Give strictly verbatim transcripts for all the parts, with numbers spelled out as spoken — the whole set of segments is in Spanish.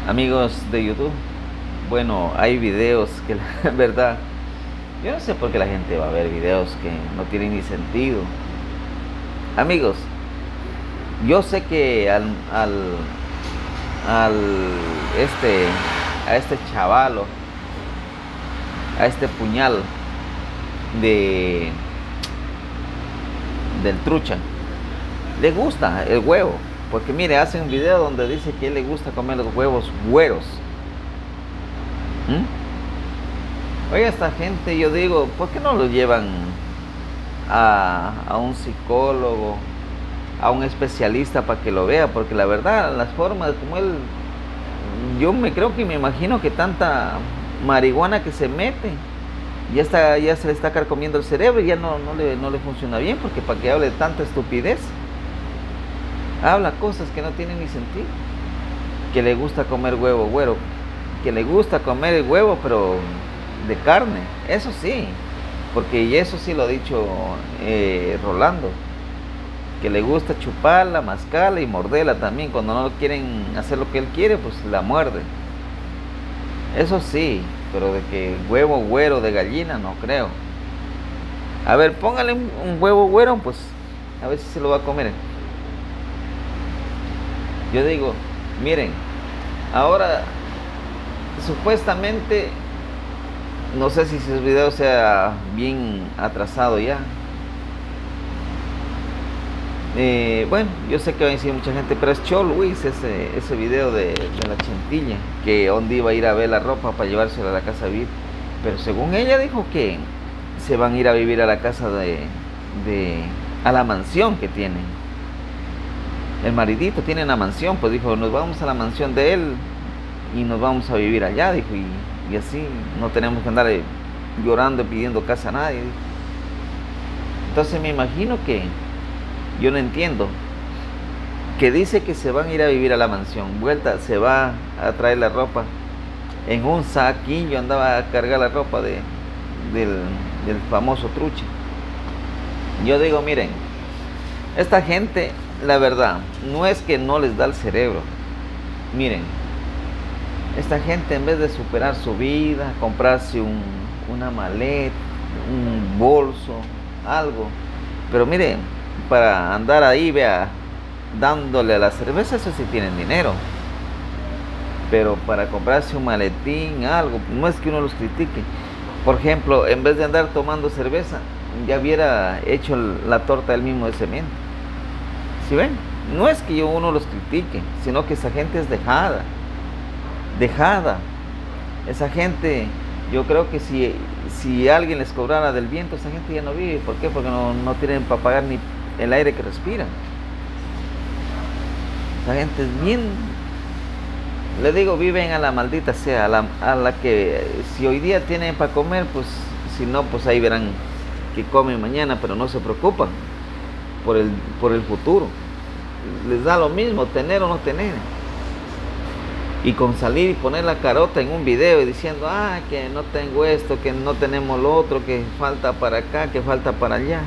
Amigos de YouTube, bueno, hay videos que la verdad, yo no sé por qué la gente va a ver videos que no tienen ni sentido. Amigos, yo sé que al, al, al este, a este chavalo, a este puñal de del trucha, le gusta el huevo. Porque mire, hace un video donde dice que él le gusta comer los huevos güeros. ¿Mm? Oye, esta gente, yo digo, ¿por qué no lo llevan a, a un psicólogo, a un especialista para que lo vea? Porque la verdad, las formas como él, yo me creo que me imagino que tanta marihuana que se mete, ya, está, ya se le está carcomiendo el cerebro y ya no, no, le, no le funciona bien, porque para que hable tanta estupidez. Habla cosas que no tienen ni sentido. Que le gusta comer huevo güero. Que le gusta comer el huevo, pero de carne. Eso sí. Porque eso sí lo ha dicho eh, Rolando. Que le gusta chuparla, mascarla y morderla también. Cuando no quieren hacer lo que él quiere, pues la muerde. Eso sí. Pero de que huevo güero de gallina, no creo. A ver, póngale un, un huevo güero, pues a ver si se lo va a comer. Yo digo, miren, ahora supuestamente, no sé si ese video sea bien atrasado ya. Eh, bueno, yo sé que va a decir mucha gente, pero es Chol Luis ese, ese video de, de la chentilla, que donde iba a ir a ver la ropa para llevársela a la casa a vivir. Pero según ella dijo que se van a ir a vivir a la casa de, de a la mansión que tienen. El maridito tiene una mansión, pues dijo, nos vamos a la mansión de él y nos vamos a vivir allá, dijo, y, y así no tenemos que andar llorando y pidiendo casa a nadie, dijo. Entonces me imagino que, yo no entiendo, que dice que se van a ir a vivir a la mansión, vuelta, se va a traer la ropa en un saquillo, andaba a cargar la ropa de, del, del famoso trucha. Yo digo, miren, esta gente, la verdad, no es que no les da el cerebro. Miren, esta gente en vez de superar su vida, comprarse un, una maleta, un bolso, algo. Pero miren, para andar ahí, vea, dándole a la cerveza, eso sí tienen dinero. Pero para comprarse un maletín, algo, no es que uno los critique. Por ejemplo, en vez de andar tomando cerveza, ya hubiera hecho la torta él mismo de cemento. ¿Sí ven? No es que yo uno los critique, sino que esa gente es dejada, dejada. Esa gente, yo creo que si, si alguien les cobrara del viento, esa gente ya no vive. ¿Por qué? Porque no, no tienen para pagar ni el aire que respiran. Esa gente es bien, le digo, viven a la maldita sea, a la, a la que si hoy día tienen para comer, pues si no, pues ahí verán que comen mañana, pero no se preocupan por el, por el futuro. Les da lo mismo tener o no tener. Y con salir y poner la carota en un video y diciendo, ah, que no tengo esto, que no tenemos lo otro, que falta para acá, que falta para allá.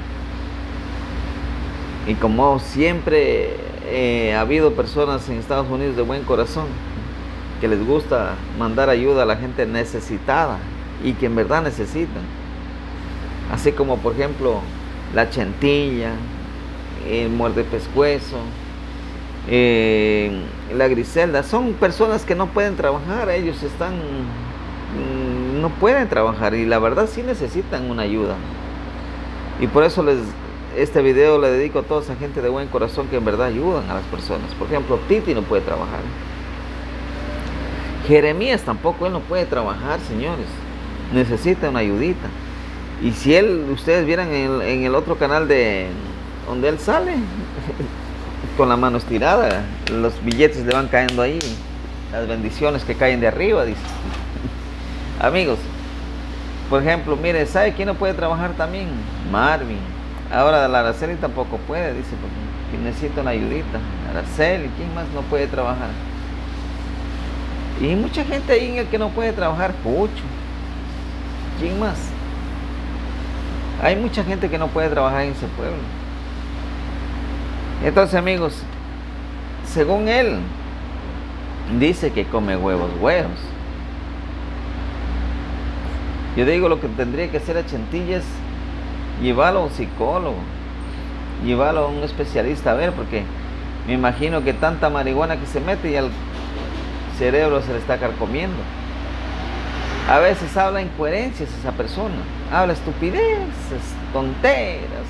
Y como siempre eh, ha habido personas en Estados Unidos de buen corazón, que les gusta mandar ayuda a la gente necesitada y que en verdad necesitan. Así como por ejemplo la chentilla, el muerde pescuezo, eh, la Griselda, son personas que no pueden trabajar, ellos están, no pueden trabajar y la verdad sí necesitan una ayuda. Y por eso les, este video le dedico a toda esa gente de buen corazón que en verdad ayudan a las personas. Por ejemplo, Titi no puede trabajar. Jeremías tampoco, él no puede trabajar, señores. Necesita una ayudita. Y si él, ustedes vieran en el, en el otro canal de donde él sale, con la mano estirada, los billetes le van cayendo ahí, las bendiciones que caen de arriba, dice. Amigos, por ejemplo, mire, ¿sabe quién no puede trabajar también? Marvin. Ahora la Araceli tampoco puede, dice, porque necesita una ayudita. Araceli, ¿quién más no puede trabajar? Y mucha gente ahí en el que no puede trabajar, Pucho. ¿Quién más? Hay mucha gente que no puede trabajar en ese pueblo. Entonces, amigos, según él, dice que come huevos güeros. Yo digo, lo que tendría que hacer a Chentilla es llevarlo a un psicólogo, llevarlo a un especialista a ver, porque me imagino que tanta marihuana que se mete y al cerebro se le está carcomiendo. A veces habla incoherencias esa persona, habla estupideces, tonteras.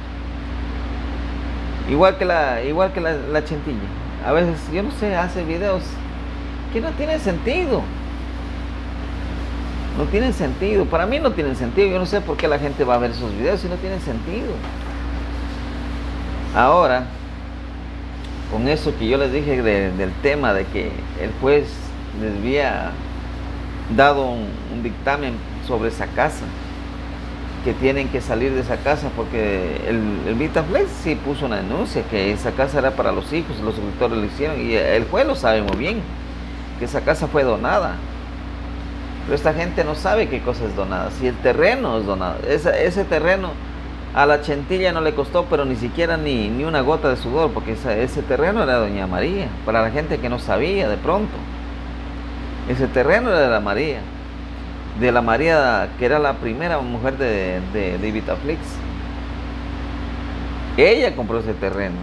Igual que la, igual que la, la Chentilla. A veces, yo no sé, hace videos que no tienen sentido. No tienen sentido. Para mí no tienen sentido. Yo no sé por qué la gente va a ver esos videos si no tienen sentido. Ahora, con eso que yo les dije de, del tema de que el juez les había dado un, un dictamen sobre esa casa, que tienen que salir de esa casa, porque el, el Vitaflex sí puso una denuncia que esa casa era para los hijos, los suscriptores lo hicieron, y el juez lo sabe muy bien, que esa casa fue donada. Pero esta gente no sabe qué cosa es donada, si el terreno es donado. Ese, ese terreno a la Chentilla no le costó, pero ni siquiera ni, ni una gota de sudor, porque esa, ese terreno era de doña María, para la gente que no sabía de pronto. Ese terreno era de la María, de la María, que era la primera mujer de, de, de Vitaflex. Ella compró ese terreno.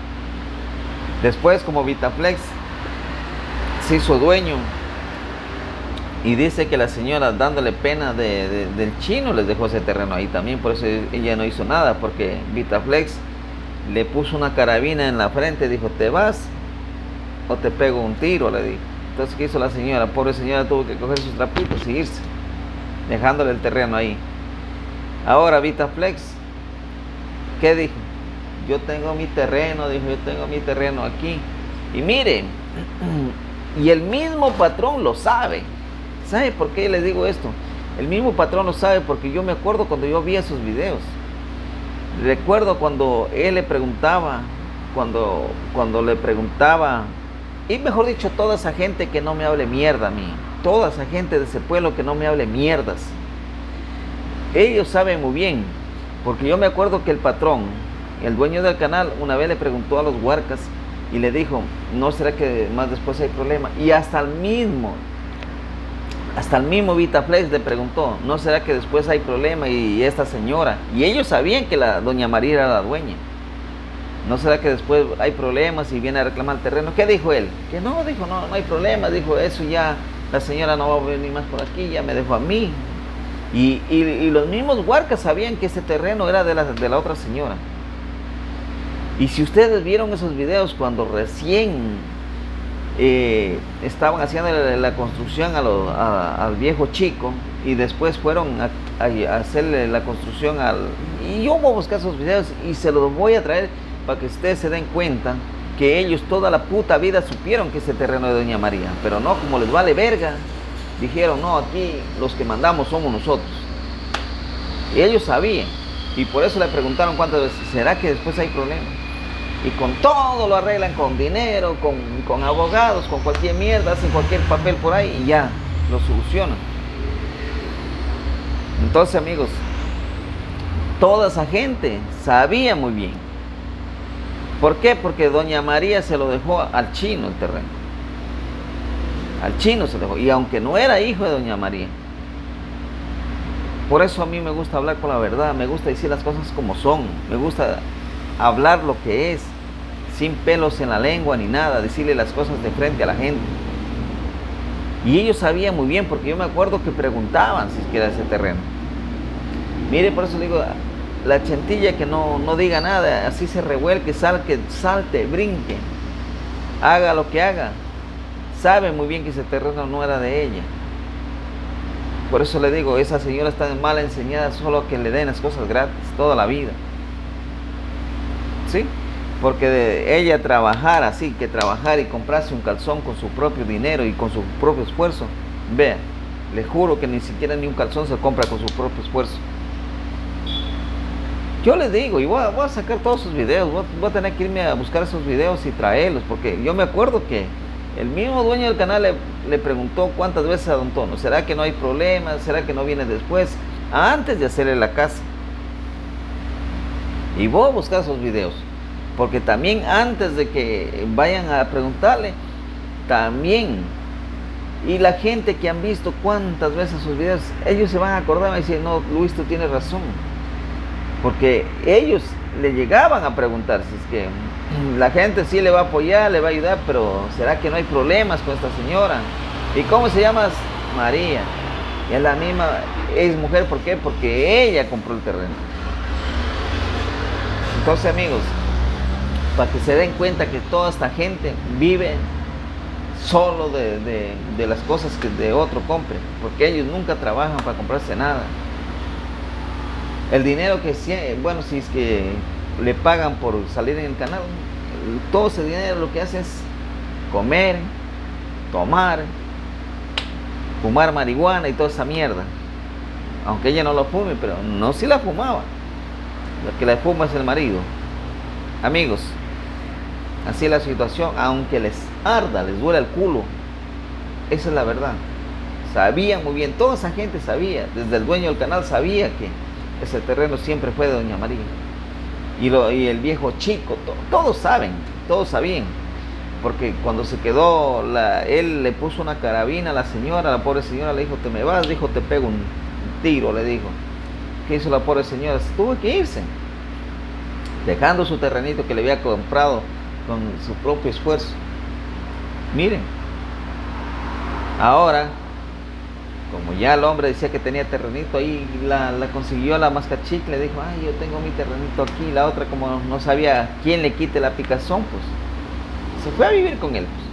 Después, como Vitaflex se hizo dueño, y dice que la señora, dándole pena de, de, del chino, les dejó ese terreno ahí también. Por eso ella no hizo nada, porque Vitaflex le puso una carabina en la frente, dijo, ¿te vas o te pego un tiro?, le dijo. Entonces, ¿qué hizo la señora? Pobre señora, tuvo que coger sus trapitos y irse, dejándole el terreno ahí. Ahora Vitaflex, ¿qué dijo? Yo tengo mi terreno, dijo, yo tengo mi terreno aquí. Y miren, y el mismo patrón lo sabe. ¿Sabe por qué les digo esto? El mismo patrón lo sabe, porque yo me acuerdo cuando yo vi esos videos. Recuerdo cuando él le preguntaba, cuando, cuando le preguntaba, y mejor dicho, toda esa gente que no me hable mierda a mí, toda esa gente de ese pueblo que no me hable mierdas, ellos saben muy bien, porque yo me acuerdo que el patrón, el dueño del canal, una vez le preguntó a los huarcas y le dijo, ¿no será que más después hay problema? Y hasta el mismo, hasta el mismo Vitaflex le preguntó, ¿no será que después hay problema? Y esta señora, y ellos sabían que la doña María era la dueña, ¿no será que después hay problemas y viene a reclamar el terreno? ¿Qué dijo él? Que no, dijo, no, no hay problema, dijo, eso ya, la señora no va a venir más por aquí, ya me dejó a mí. Y, y, y los mismos huarcas sabían que ese terreno era de la, de la otra señora. Y si ustedes vieron esos videos cuando recién eh, estaban haciendo la, la construcción a lo, a, al viejo chico, y después fueron a, a, a hacerle la construcción al... Y yo voy a buscar esos videos y se los voy a traer para que ustedes se den cuenta que ellos toda la puta vida supieron que ese terreno de doña María, pero no, como les vale verga, dijeron, no, aquí los que mandamos somos nosotros. Y ellos sabían, y por eso le preguntaron cuántas veces, ¿será que después hay problema? Y con todo lo arreglan, con dinero, con, con abogados, con cualquier mierda, hacen cualquier papel por ahí y ya, lo solucionan. Entonces, amigos, toda esa gente sabía muy bien. ¿Por qué? Porque doña María se lo dejó al chino el terreno. Al chino se lo dejó. Y aunque no era hijo de doña María. Por eso a mí me gusta hablar con la verdad. Me gusta decir las cosas como son. Me gusta hablar lo que es. Sin pelos en la lengua ni nada. Decirle las cosas de frente a la gente. Y ellos sabían muy bien, porque yo me acuerdo que preguntaban si es que era ese terreno. Mire, por eso digo, la Chentilla que no, no diga nada, así se revuelque, salte, salte, brinque, haga lo que haga, sabe muy bien que ese terreno no era de ella. Por eso le digo, esa señora está mal enseñada, solo que le den las cosas gratis toda la vida. ¿Sí? Porque de ella trabajar así, que trabajar y comprarse un calzón con su propio dinero y con su propio esfuerzo, vea, le juro que ni siquiera ni un calzón se compra con su propio esfuerzo. Yo les digo, y voy a, voy a sacar todos sus videos, voy a, voy a tener que irme a buscar esos videos y traerlos, porque yo me acuerdo que el mismo dueño del canal le, le preguntó cuántas veces a don Tono, ¿será que no hay problema? ¿Será que no viene después? Antes de hacerle la casa. Y voy a buscar esos videos, porque también antes de que vayan a preguntarle, también. Y la gente que han visto cuántas veces sus videos, ellos se van a acordar y decir, no, Luis, tú tienes razón. Porque ellos le llegaban a preguntar si es que la gente sí le va a apoyar, le va a ayudar, pero ¿será que no hay problemas con esta señora? ¿Y cómo se llama? María. Y es la misma, es mujer, ¿por qué? Porque ella compró el terreno. Entonces, amigos, para que se den cuenta que toda esta gente vive solo de, de, de las cosas que de otro compre, porque ellos nunca trabajan para comprarse nada. El dinero que, bueno, si es que le pagan por salir en el canal, todo ese dinero lo que hace es comer, tomar, fumar marihuana y toda esa mierda. Aunque ella no lo fume, pero no si la fumaba. Lo que la fuma es el marido. Amigos, así es la situación, aunque les arda, les duele el culo. Esa es la verdad. Sabían muy bien, toda esa gente sabía, desde el dueño del canal sabía que ese terreno siempre fue de doña María. Y, lo, y el viejo chico, to, todos saben, todos sabían. Porque cuando se quedó, la, él le puso una carabina a la señora, la pobre señora le dijo, te me vas, dijo, te pego un tiro, le dijo. ¿Qué hizo la pobre señora? Tuvo que irse, dejando su terrenito que le había comprado con su propio esfuerzo. Miren, ahora, como ya el hombre decía que tenía terrenito ahí, la, la consiguió la mascachic, le dijo, ay, yo tengo mi terrenito aquí. La otra, como no sabía quién le quite la picazón, pues se fue a vivir con él, pues.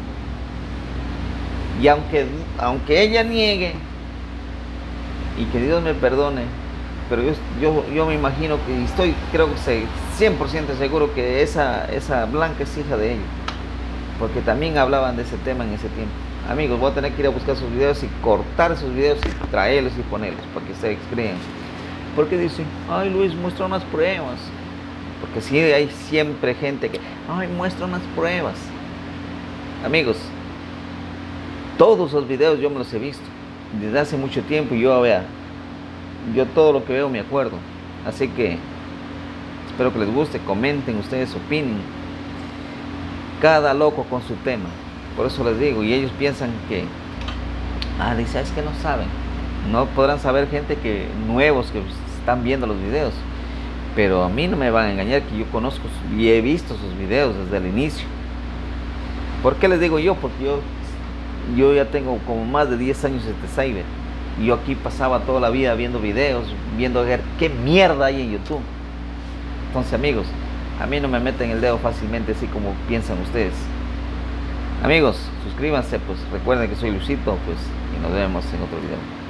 Y aunque, aunque ella niegue, y que Dios me perdone, pero yo, yo, yo me imagino que estoy, creo que sé, cien por ciento seguro que esa, esa Blanca es hija de ella, porque también hablaban de ese tema en ese tiempo. Amigos, voy a tener que ir a buscar sus videos y cortar esos videos y traerlos y ponerlos para que ustedes crean. Porque dicen, ay Luis, muestra unas pruebas. Porque sí hay siempre gente que, ay, muestra unas pruebas. Amigos, todos esos videos yo me los he visto desde hace mucho tiempo y yo vea, yo todo lo que veo me acuerdo. Así que espero que les guste, comenten, ustedes opinen. Cada loco con su tema. Por eso les digo, y ellos piensan que, ah, dice, es que no saben. No podrán saber gente que nuevos que están viendo los videos. Pero a mí no me van a engañar que yo conozco y he visto sus videos desde el inicio. ¿Por qué les digo yo? Porque yo, yo ya tengo como más de diez años de cyber. Y yo aquí pasaba toda la vida viendo videos, viendo ver qué mierda hay en YouTube. Entonces, amigos, a mí no me meten el dedo fácilmente así como piensan ustedes. Amigos, suscríbanse, pues recuerden que soy Luisito, pues, y nos vemos en otro video.